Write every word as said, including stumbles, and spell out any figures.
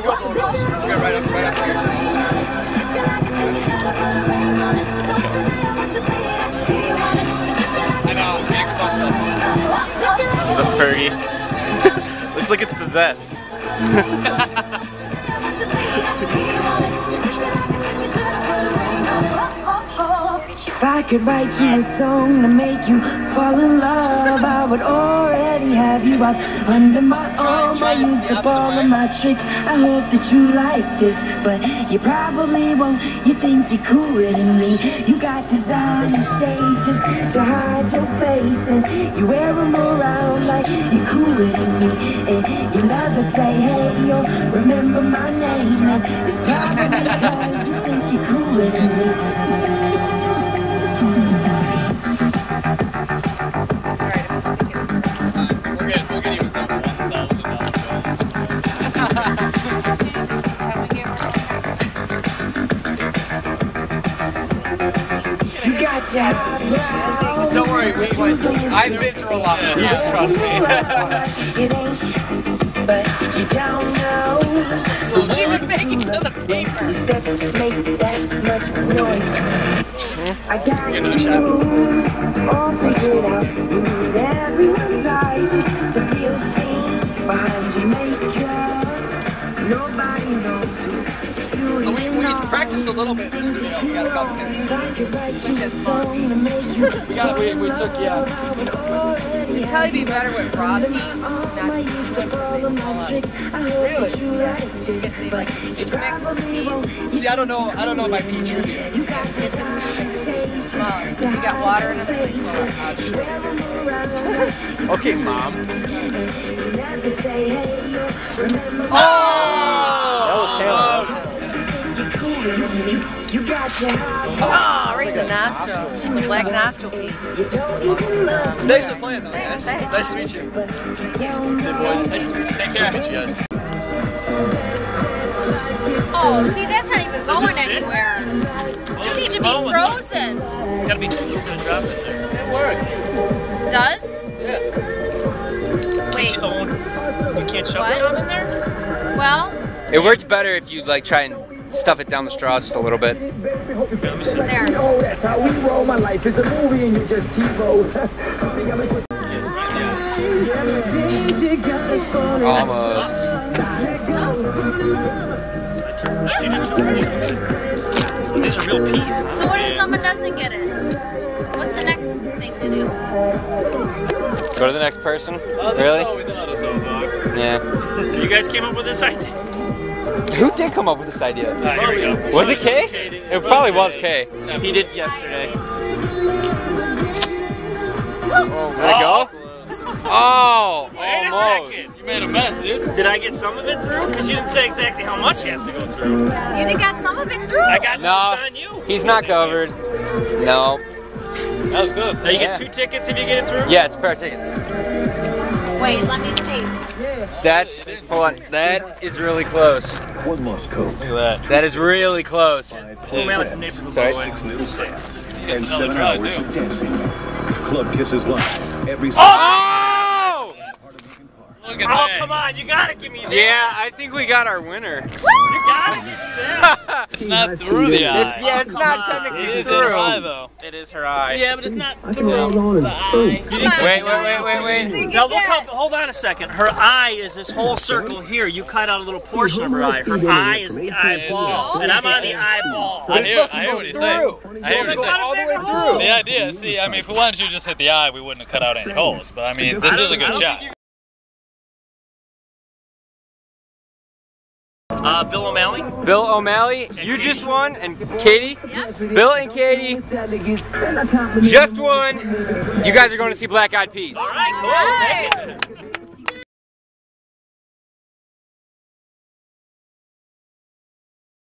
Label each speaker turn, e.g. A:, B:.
A: go up a little closer. You go right up, right up here to this side. I know, getting close up.
B: This is the furry. Looks like it's possessed.
C: If I could write you a song to make you fall in love, I would already have you out under my arm. I used up all of my tricks. I hope that you like this, but you probably won't. You think you're cooler than me. You got designer stations to hide your face, and you wear them around like you're cooler than me. And you never say, hey, yo, remember my name. And it's probably because you think you're cooler than me.
A: Don't worry, we, I've been through a lot. Yeah, yeah. Trust me.
C: But you don't know.
A: So
D: She would make it to the paper.
C: I got
A: you another shot.
C: all figured out. You need everyone's eyes to feel seen behind your makeup. Nobody knows who.
A: We, we practiced a little bit in the studio. We got a couple hits.
D: Which is small piece.
A: We got, we, we took, yeah.
D: It'd probably be better with raw piece, not seasoned ones because they swell up.
A: Really?
D: Yeah, you should get the like the soup mix piece.
A: See, I don't know. I don't know my pea trivia.
D: Get the soup mix super small. Because you got water in them, so they swell up.
A: Ah, sure.
B: Okay, Mom.
A: Oh!
B: That was Taylor.
D: Oh, right in the nostril. The black nostril piece.
A: Nice to play though, yes. Nice to meet you. Hey boys, nice to meet you. Take care. Nice to meet you guys.
E: Oh, see, that's not even going anywhere. You need to be frozen.
F: It's gotta be too little to drop it there.
A: It works.
E: Does?
A: Yeah.
E: Wait.
F: You, own, you can't shove
E: What?
F: it on in there?
E: Well,
B: It works better if you like try and stuff it down the straw just a little bit.
F: Here, let me see.
E: there.
C: That's how we roll. My life is a movie and you just T-roll.
B: Almost.
F: Well, these are real peas. Huh?
E: So what if someone doesn't get it? What's the next thing to do?
B: Go to the next person?
F: Oh, this
B: Really?
F: is all we thought of so far.
B: Yeah.
F: So you guys came up with this idea?
B: Who did come up with this idea?
F: Alright, here we go.
B: Was it Kay? It probably was Kay.
F: Yeah, he did yesterday.
B: Oh, did it go? Oh,
F: Wait a
B: almost.
F: second. You made a mess, dude. Did I get some of it through? Because you didn't say exactly how much has to go through.
E: You did got some of it through?
F: I got
B: No,
F: those on you.
B: he's not covered. No.
F: That was close. So you
B: Yeah.
F: get two tickets if you get it through?
B: Yeah, it's a pair of tickets.
E: Wait, let me see.
B: That's, hold on, that is really close.
G: One must go.
F: Look at that.
B: That is really close.
F: Full Mallet from Naperville, by
B: Sorry.
F: the way. Just say it.
G: And seven hours of dancing. Club Kisses live every
B: Oh!
F: Look at oh, come on, you gotta give me that.
B: Yeah, I think we got our winner.
F: You gotta give me that.
H: It's not through the eye.
B: It's, yeah, it's
F: Oh,
B: not
F: come
B: technically
H: It is
B: through.
H: her eye, though.
F: It is her eye.
H: Yeah, but it's not
C: I
H: through
C: can hold on
H: the
C: and
H: eye.
C: think.
B: Wait, wait, wait, wait, wait.
F: Now look how, hold on a second. Her eye is this whole circle here. You cut out a little portion of her eye. Her eye is the eyeball. And I'm on the eyeball.
H: I hear, I hear what he's saying. I hear what he's
B: Go
H: saying.
B: all the way through.
H: The idea, see, I mean, if we wanted to just hit the eye, we wouldn't have cut out any holes. But I mean, this is a good shot.
F: Uh, Bill O'Malley.
B: Bill O'Malley, you just won, and Katie.
E: Yep.
B: Bill and Katie just won. You guys are going to see Black Eyed Peas.
F: All right, cool.
E: Hey.
F: Take it.